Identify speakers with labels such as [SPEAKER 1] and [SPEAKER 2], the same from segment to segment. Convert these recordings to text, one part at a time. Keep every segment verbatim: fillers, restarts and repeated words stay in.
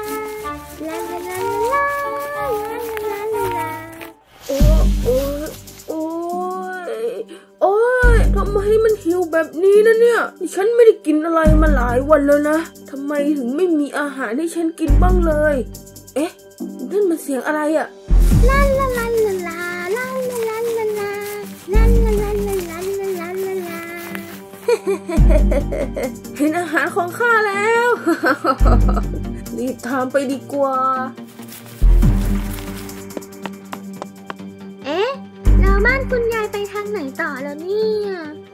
[SPEAKER 1] ลาลาลาลาลาลาลาลา
[SPEAKER 2] โอ้โอ้โอ้ยโอ้ยทำไมมันหิวแบบนี้นะเนี่ยฉันไม่ได้กินอะไรมาหลายวันแล้วนะทำไมถึงไม่มีอาหารให้ฉันกินบ้างเลยเอ๊ะนั่นมันเสียงอะไรอะ
[SPEAKER 1] ลาลาลาลาลาลาลาลาลาลาลาลาลาลาลาลาลาลาลา
[SPEAKER 2] เห็นอาหารของข้าแล้วรีบทำไปดีกว่า
[SPEAKER 1] เอ๊ะแล้วบ้านคุณยายไปทางไหนต่อแล้วเนี่ย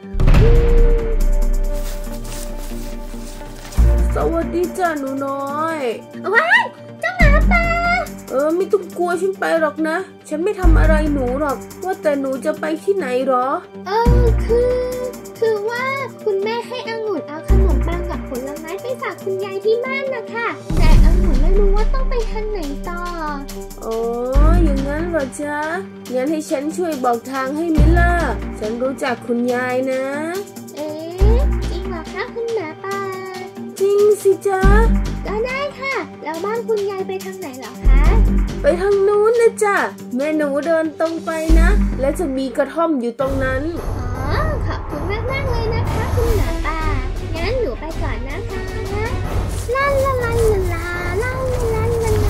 [SPEAKER 2] สวัสดีจ้าหนูน้อย
[SPEAKER 1] ว้ายเจ้าหมาป่า
[SPEAKER 2] เออไม่ต้องกลัวฉันไปหรอกนะฉันไม่ทำอะไรหนูหรอกว่าแต่หนูจะไปที่ไหนหรอ
[SPEAKER 1] เออคือคือว่าคุณแม่ให้องุ่นเอาขนมปังกับผลไม้ไปฝากคุณยายที่บ้านนะคะแต่องุ่นไม่รู้ว่าต้องไปทางไหนต่อ
[SPEAKER 2] อ๋ออย่างนั้นเหรอจ๊ะงั้นให้ฉันช่วยบอกทางให้มิล่ะฉันรู้จักคุณยายนะ
[SPEAKER 1] เอ๊ะจริงเหรอคะคุณหมาป่า
[SPEAKER 2] จริงสิจ๊ะ
[SPEAKER 1] ก็ได้ค่ะแล้วบ้านคุณยายไปทางไหนเหรอคะ
[SPEAKER 2] ไปทางนู้นนะจ๊ะแม่หนูเดินตรงไปนะและจะมีกระท่อมอยู่ตรงนั้น
[SPEAKER 1] อ๋อขอบคุณมากมากเลยนะคะคุณหมาป่างั้นหนูไปก่อนนะคะลาลาลาลาลาลาลาลาลา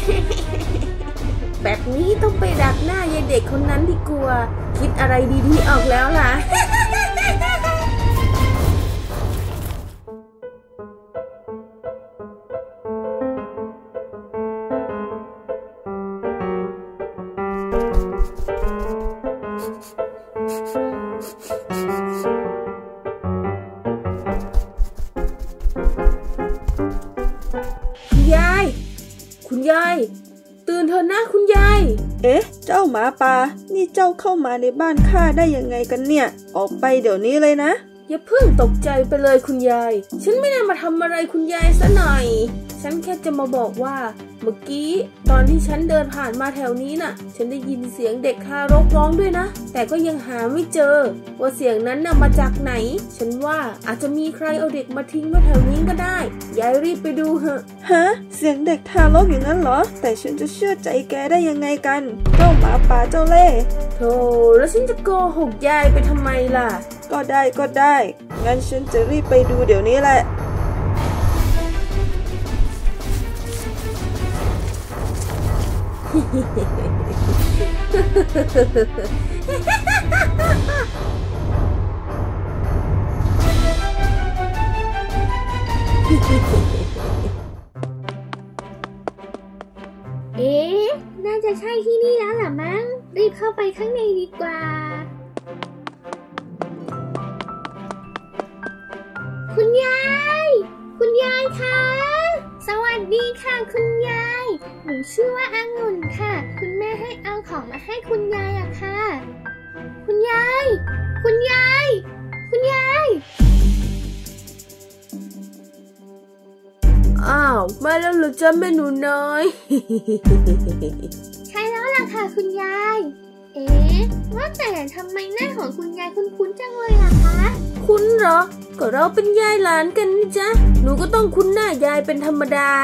[SPEAKER 2] แบบนี้ต้องไปดักหน้ายายเด็กคนนั้นดีกว่าคิดอะไรดีๆออกแล้วล่ะคุณยายคุณยายตื่นเถอะนะคุณยาย
[SPEAKER 3] เอ๊ะเจ้าหมาป่านี่เจ้าเข้ามาในบ้านข้าได้ยังไงกันเนี่ยออกไปเดี๋ยวนี้เลยนะ
[SPEAKER 2] อย่าเพิ่งตกใจไปเลยคุณยายฉันไม่ได้มาทำอะไรคุณยายซะหน่อยฉันแค่จะมาบอกว่าเมื่อกี้ตอนที่ฉันเดินผ่านมาแถวนี้น่ะฉันได้ยินเสียงเด็กทารกร้องด้วยนะแต่ก็ยังหาไม่เจอว่าเสียงนั้นน่ะมาจากไหนฉันว่าอาจจะมีใครเอาเด็กมาทิ้งไว้แถวนี้ก็ได้ยายรีบไปดูเถอะ
[SPEAKER 3] ฮะเสียงเด็กทารกอย่างนั้นเหรอแต่ฉันจะเชื่อใจแกได้ยังไงกันเจ้าหมาป่าเจ้าเล่ห์
[SPEAKER 2] โธ่แล้วฉันจะโกหกยายไปทำไมล่ะ
[SPEAKER 3] ก็ได้ก็ได้งั้นฉันจะรีบไปดูเดี๋ยวนี้แหละ
[SPEAKER 1] เอ๊ะน่าจะใช่ที่นี่แล้วล่ะมั้งรีบเข้าไปข้างในดีกว่าคุณยายคุณยายคะสวัสดีค่ะคุณยายหนูชื่อว่าองุ่นค่ะคุณแม่ให้เอาของมาให้คุณยายอะค่ะคุณยายคุณยายคุณยาย
[SPEAKER 2] อ้าวมาแล้วเหรอจ๊ะแม่หนูน้อย
[SPEAKER 1] ใช่แล้วล่ะค่ะคุณยายเอ๊ะว่าแต่ทำไมหน้าของคุณยายคุ้นๆจังเลยล่ะคะ
[SPEAKER 2] คุ้นเหรอก็เราเป็นยายหลานกันนี่จ๊ะหนูก็ต้องคุ้นหน้ายายเป็นธรรมดา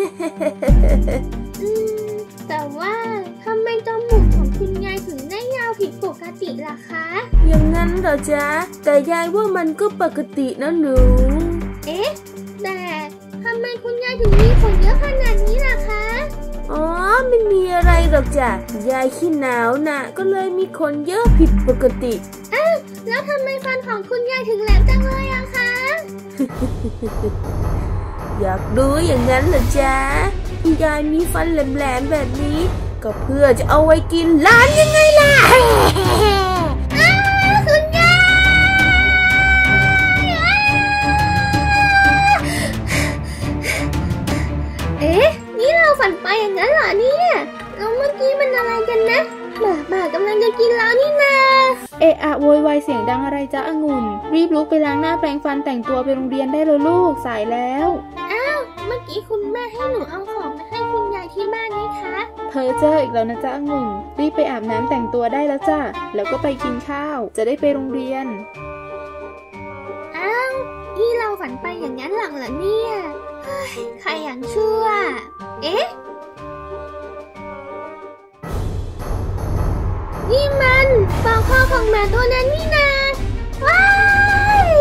[SPEAKER 1] อืมแต่ว่าทำไมจมูกของคุณยายถึงได้ยาวผิดปกติล่ะคะ
[SPEAKER 2] อย่างนั้นเหรอจ๊ะแต่ยายว่ามันก็ปกตินะหนู
[SPEAKER 1] เอ๊ะแต่ทำไมคุณยายถึงมีขนเยอะขนาดนี้ล่ะคะ
[SPEAKER 2] อ๋อไม่มีอะไรหรอกจ้ะยายขี้หนาวน่ะก็เลยมีขนเยอะผิดปกติ
[SPEAKER 1] อ้าวแล้วทำไมฟันของคุณยายถึงแหลมจังเลยอะคะ
[SPEAKER 2] อยากรู้อย่างนั้นเหรอจ๊ะยายมีฟันแหลมๆแบบนี้ก็เพื่อจะเอาไว้กินหลานยังไงล่ะ
[SPEAKER 1] อ้าวคุณยายเอ๊ะนี่เราฝันไปอย่างนั้นเหรอเนี่ยแล้วเมื่อกี้มันอะไรกันนะหมาหมากำลังจะกินแล้วนี่นา
[SPEAKER 4] เอะอะโวยวายเสียงดังอะไรจ๊ะองุ่นรีบลุกไปล้างหน้าแปรงฟันแต่งตัวไปโรงเรียนได้เลยลูกสายแล้ว
[SPEAKER 1] อ้าวเมื่อกี้คุณแม่ให้หนูเอาของมาให้คุณยายที่บ้านนี่คะ
[SPEAKER 4] เพ้อเจ้ออีกแล้วนะจ๊ะองุ่นรีบไปอาบน้ำแต่งตัวได้แล้วจ้ะแล้วก็ไปกินข้าวจะได้ไปโรงเรียน
[SPEAKER 1] อ้าวนี่เราฝันไปอย่างนั้นหรอเหรอเนี่ยใครอย่างชั่วเอ๊ะนี่มันปอกคอของหมาตัวนั้นนี่นาว้าย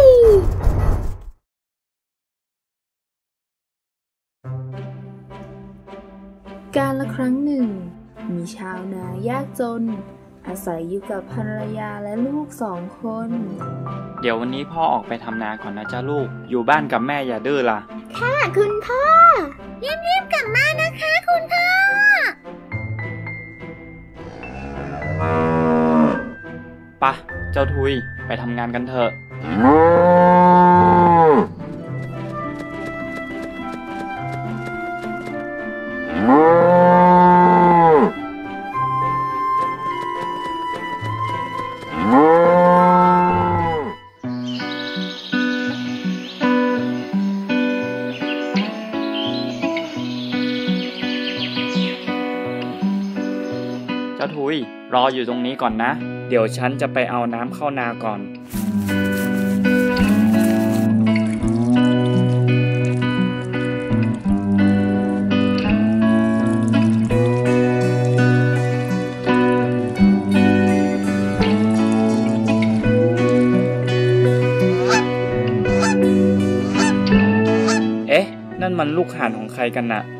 [SPEAKER 4] กาลครั้งหนึ่งมีชาวนายากจนอาศัยอยู่กับภรรยาและลูกสองคน
[SPEAKER 5] เดี๋ยววันนี้พ่อออกไปทำนาก่อนนะจ้าลูกอยู่บ้านกับแม่อย่าดื้อล่ะ
[SPEAKER 1] ค่ะคุณพ่อรีบๆกลับมานะคะคุณพ่อ
[SPEAKER 5] ปะเจ้าทุยไปทำงานกันเถอะเจ้าทุยรออยู่ตรงนี้ก่อนนะเดี๋ยวฉันจะไปเอาน้ำเข้านาก่อนเอ๊ะนั่นมันลูกห่านของใครกันน่ะ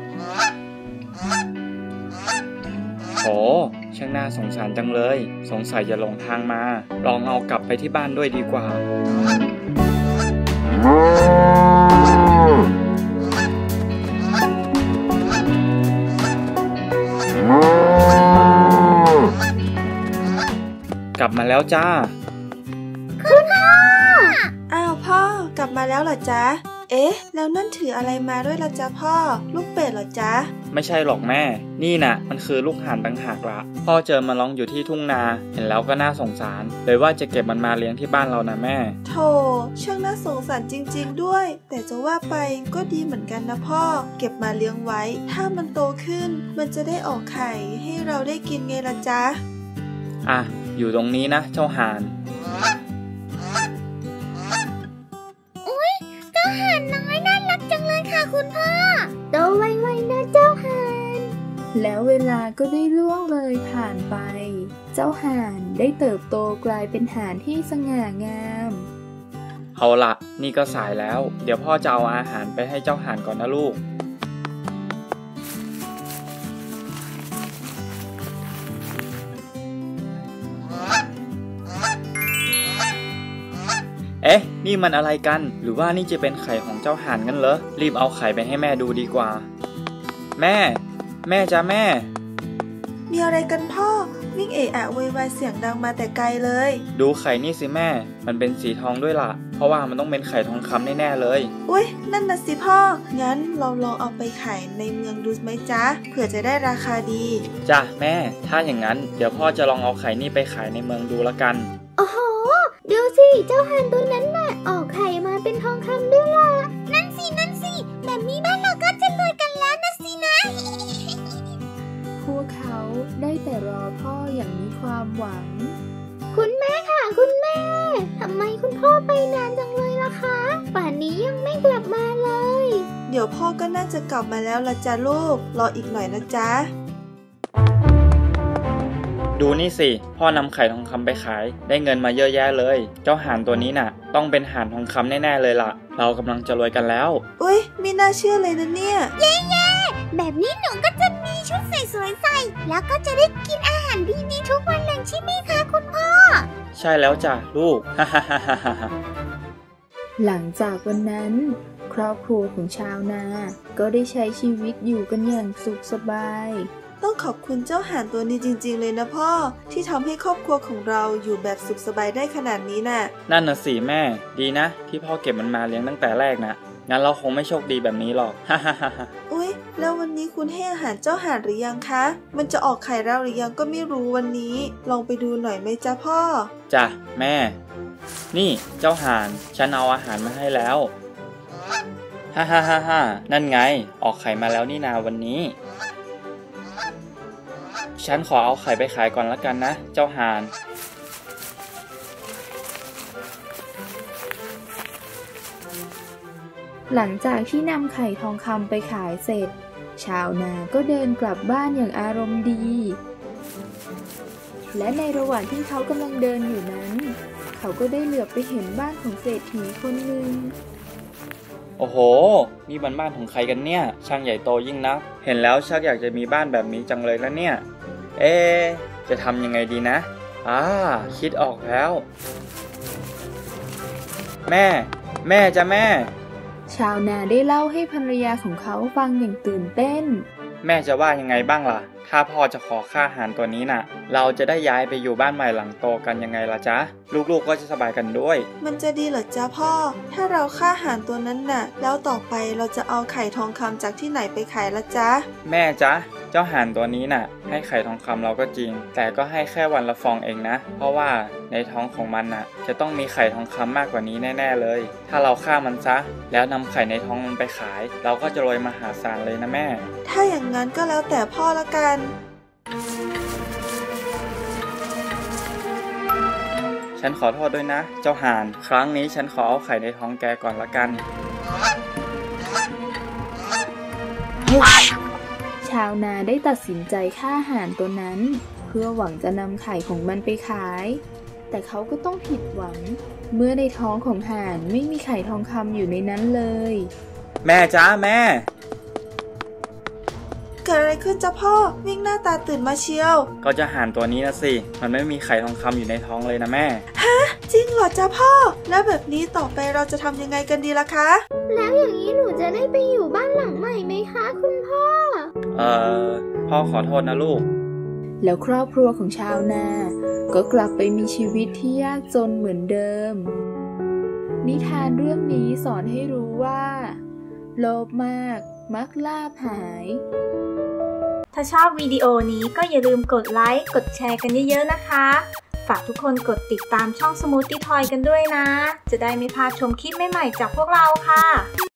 [SPEAKER 5] โอ้ช่างน่าสงสารจังเลยสงสัยจะหลงทางมาลองเอากลับไปที่บ้านด้วยดีกว่ากลับมาแล้วจ้า
[SPEAKER 1] คุณพ่อ
[SPEAKER 3] อ้าวพ่อกลับมาแล้วเหรอจ๊ะเอ๊ะแล้วนั่นถืออะไรมาด้วยล่ะจ๊ะพ่อลูกเป็ดเหรอจ๊ะ
[SPEAKER 5] ไม่ใช่หรอกแม่นี่น่ะมันคือลูกห่านต่างหากละพ่อเจอมันร้องอยู่ที่ทุ่งนาเห็นแล้วก็น่าสงสารเลยว่าจะเก็บมันมาเลี้ยงที่บ้านเรานะแม่
[SPEAKER 3] โธ่ช่างน่าสงสารจริงๆด้วยแต่จะว่าไปก็ดีเหมือนกันนะพ่อเก็บมาเลี้ยงไว้ถ้ามันโตขึ้นมันจะได้ออกไข่ให้เราได้กินไงล่ะจ๊ะ
[SPEAKER 5] อ่ะอยู่ตรงนี้นะเจ้าห่าน
[SPEAKER 1] อุ๊ยเจ้าห่านน้อยน่ารักจังเลยค่ะคุณพ่อโตไวๆนะเจ้าห่าน
[SPEAKER 4] แล้วเวลาก็ได้ล่วงเลยผ่านไปเจ้าห่านได้เติบโตกลายเป็นห่านที่สง่างาม
[SPEAKER 5] เอาล่ะนี่ก็สายแล้วเดี๋ยวพ่อจะเอาอาหารไปให้เจ้าห่านก่อนนะลูกเอ๊ะนี่มันอะไรกันหรือว่านี่จะเป็นไข่ของเจ้าห่านงั้นเหรอรีบเอาไข่ไปให้แม่ดูดีกว่าแม่แม่จ้าแม่
[SPEAKER 3] มีอะไรกันพ่อวิ่งเอะอะโวยวายเสียงดังมาแต่ไกลเลย
[SPEAKER 5] ดูไข่นี่สิแม่มันเป็นสีทองด้วยล่ะเพราะว่ามันต้องเป็นไข่ทองคำแน่ๆเลย
[SPEAKER 3] อุ๊ยนั่นน่ะสิพ่องั้นเราลองเอาไปขายในเมืองดูไหมจ๊ะเผื่อจะได้ราคาดี
[SPEAKER 5] จ้ะแม่ถ้าอย่างนั้นเดี๋ยวพ่อจะลองเอาไข่นี่ไปขายในเมืองดูละกัน
[SPEAKER 1] โอ้โหดูสิเจ้าห่านตัวนั้นน่ะออกไข่มาเป็นทองคำด้วยล่ะนั่นสินั่นสิแบบนี้บ้านเราก็จะรวยกันแล้วนะสินะ
[SPEAKER 4] พวกเขาได้แต่รอพ่ออย่างมีความหวัง
[SPEAKER 1] คุณแม่ค่ะคุณแม่ทำไมคุณพ่อไปนานจังเลยล่ะคะป่านนี้ยังไม่กลับมาเลย
[SPEAKER 3] เดี๋ยวพ่อก็น่าจะกลับมาแล้วล่ะจ้ะลูกรออีกหน่อยนะจ๊ะ
[SPEAKER 5] ดูนี่สิพ่อนำไข่ทองคำไปขายได้เงินมาเยอะแยะเลยเจ้าห่านตัวนี้น่ะต้องเป็นห่านทองคำแน่ๆเลยล่ะเรากำลังจะรวยกันแล้ว
[SPEAKER 3] อุ๊ยไม่น่าเชื่อเลยนะเนี่ย
[SPEAKER 1] เย้เย้แบบนี้หนูก็จะมีชุดสวยๆใส่แล้วก็จะได้กินอาหารดีๆทุกวันเลยใช่ไหมคะคุณพ่อ
[SPEAKER 5] ใช่แล้วจ้ะลูก
[SPEAKER 4] หลังจากวันนั้นครอบครัวของชาวนาก็ได้ใช้ชีวิตอยู่กันอย่างสุขสบาย
[SPEAKER 3] ต้องขอบคุณเจ้าห่านตัวนี้จริงๆเลยนะพ่อที่ทำให้ครอบครัวของเราอยู่แบบสุขสบายได้ขนาดนี้น่ะ
[SPEAKER 5] นั่นน่ะสิแม่ดีนะที่พ่อเก็บมันมาเลี้ยงตั้งแต่แรกนะงั้นเราคงไม่โชคดีแบบนี้หรอก
[SPEAKER 3] อุ๊ยแล้ววันนี้คุณให้อาหารเจ้าห่านหรือยังคะมันจะออกไข่แล้วหรือยังก็ไม่รู้วันนี้ลองไปดูหน่อยไหมจ๊ะพ่อ
[SPEAKER 5] จ้ะแม่นี่เจ้าห่านฉันเอาอาหารมาให้แล้วฮ่าฮ่าฮ่าฮ่านั่นไงออกไข่มาแล้วนี่นาวันนี้ฉันขอเอาไข่ไปขายก่อนละกันนะเจ้าห่าน
[SPEAKER 4] หลังจากที่นำไข่ทองคำไปขายเสร็จชาวนาก็เดินกลับบ้านอย่างอารมณ์ดีและในระหว่างที่เขากำลังเดินอยู่นั้นเขาก็ได้เหลือบไปเห็นบ้านของเศรษฐีคนหนึ่ง
[SPEAKER 5] โอ้โหนี่มันบ้านของใครกันเนี่ยช่างใหญ่โตยิ่งนักเห็นแล้วชักอยากจะมีบ้านแบบนี้จังเลยแล้วเนี่ยเอ๊ะจะทำยังไงดีนะอ่าคิดออกแล้วแม่แม่จ้ะแม่
[SPEAKER 4] ชาวนาได้เล่าให้ภรรยาของเขาฟังอย่างตื่นเต้น
[SPEAKER 5] แม่จะว่ายังไงบ้างล่ะถ้าพ่อจะขอค่าอาหารตัวนี้น่ะเราจะได้ย้ายไปอยู่บ้านใหม่หลังโตกันยังไงล่ะจ๊ะลูกๆก็จะสบายกันด้วย
[SPEAKER 3] มันจะดีเหรอจ๊ะพ่อถ้าเราฆ่าอาหารตัวนั้นน่ะแล้วต่อไปเราจะเอาไข่ทองคำจากที่ไหนไปขายล่ะจ๊ะ
[SPEAKER 5] แม่จ๊ะเจ้าห่านตัวนี้น่ะให้ไข่ทองคำเราก็จริงแต่ก็ให้แค่วันละฟองเองนะเพราะว่าในท้องของมันน่ะจะต้องมีไข่ทองคำมากกว่านี้แน่ๆเลยถ้าเราฆ่ามันซะแล้วนำไข่ในท้องมันไปขายเราก็จะรวยมหาศาลเลยนะแม่
[SPEAKER 3] ถ้าอย่างนั้นก็แล้วแต่พ่อละกัน
[SPEAKER 5] ฉันขอโทษด้วยนะเจ้าห่านครั้งนี้ฉันขอเอาไข่ในท้องแกก่อนละกัน
[SPEAKER 4] ชาวนาได้ตัดสินใจฆ่าห่านตัวนั้นเพื่อหวังจะนำไข่ของมันไปขายแต่เขาก็ต้องผิดหวังเมื่อในท้องของห่านไม่มีไข่ทองคำอยู่ในนั้นเลย
[SPEAKER 5] แม่จ้าแม่
[SPEAKER 3] เกิดอะไรขึ้นจ๊ะพ่อวิ่งหน้าตาตื่นมาเชียว
[SPEAKER 5] ก็จะห่านตัวนี้นะสิมันไม่มีไข่ทองคำอยู่ในท้องเลยนะแม่
[SPEAKER 3] ฮะจริงเหรอจ๊ะพ่อแล้วแบบนี้ต่อไปเราจะทำยังไงกันดีล่ะคะ
[SPEAKER 1] แล้วอย่างนี้หนูจะได้ไปอยู่บ้านหลังใหม่ไหมคะคุณพ่อ
[SPEAKER 5] เอ่อพ่อขอโทษนะลูก
[SPEAKER 4] แล้วครอบครัวของชาวนาก็กลับไปมีชีวิตที่ยากจนเหมือนเดิมนิทานเรื่องนี้สอนให้รู้ว่าโลภมากมักลาภหาย
[SPEAKER 6] ถ้าชอบวิดีโอนี้ก็อย่าลืมกดไลค์กดแชร์กันเยอะๆนะคะฝากทุกคนกดติดตามช่อง Smoothie Toy กันด้วยนะจะได้ไม่พลาดชมคลิปใหม่ๆจากพวกเราค่ะ